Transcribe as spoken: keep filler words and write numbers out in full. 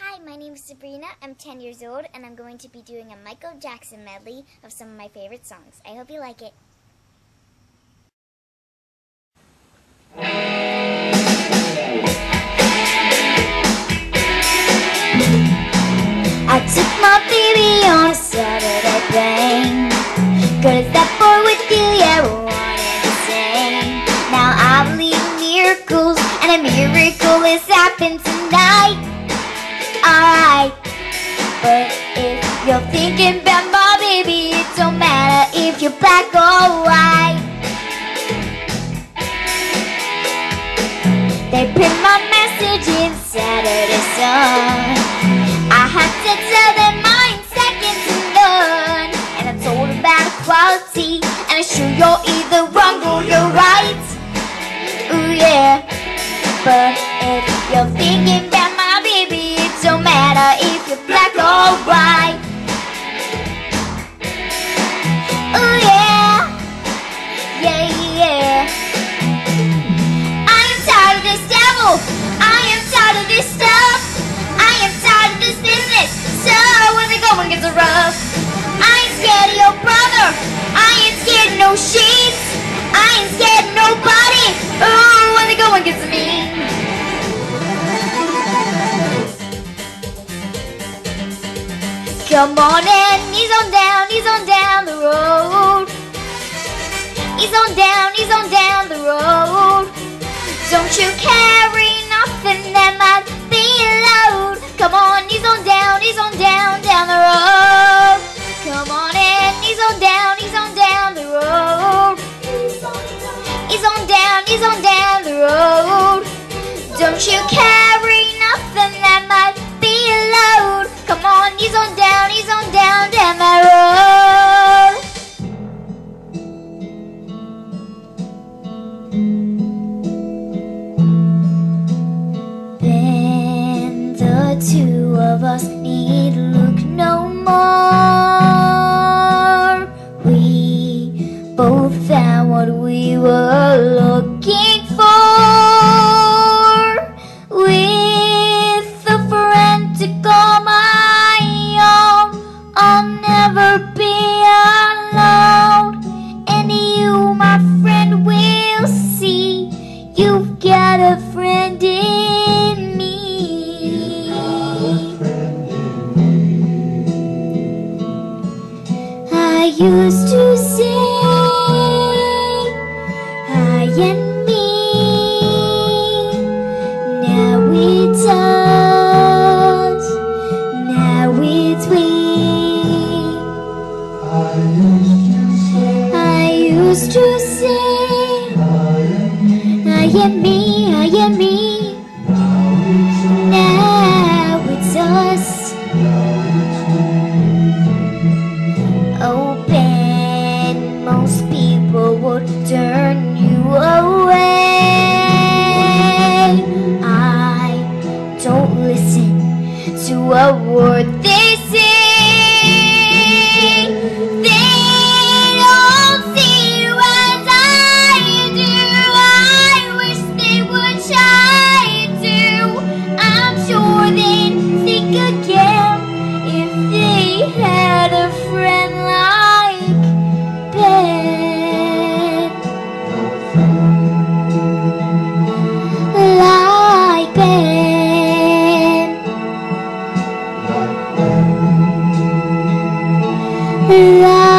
Hi, my name is Sabrina. I'm ten years old, and I'm going to be doing a Michael Jackson medley of some of my favorite songs. I hope you like it. I took my baby on a Saturday plane. Cause that boy with you, yeah, wanted to sing. Now I believe in miracles, and a miracle has happened tonight. Alright, but if you're thinking about my baby, it don't matter if you're black or white. They print my message in Saturday Sun. I had to tell them mine second to none. And I told about equality, and I show you're either wrong or you're right. Ooh yeah, but if you're thinking about my baby, it don't matter if you're black or white. Ooh yeah, yeah, yeah. I am tired of this devil, I am tired of this stuff, I am tired of this business, so when the going gets rough, I ain't scared of your brother, I ain't scared of no sheets, I ain't scared of nobody, ooh, when the going gets mean. Come on and ease on down, ease on down the road. Ease on down, ease on down the road. Don't you carry nothing that might be a load. Come on, ease on down, ease on down, down the road. Come on and ease on down, ease on down the road. Ease on down, ease on down the road. Don't you carry nothing that might be a load. Come on, ease on down, ease on down, down the road. Then the two of us need look no more. We both found what we were looking for. With a friend to call my own, I'll never be alone. And you, my friend, will see you've got a friend in me. I used to say I and me. Now it's us, now it's we. I used to say I am me, I am me. Now it's us. Open, most people would turn you away. I don't listen to a word they say. They don't see you as I do. I wish they would try to. I'm sure they'd think again if they had a friend like Ben. Like Ben. Like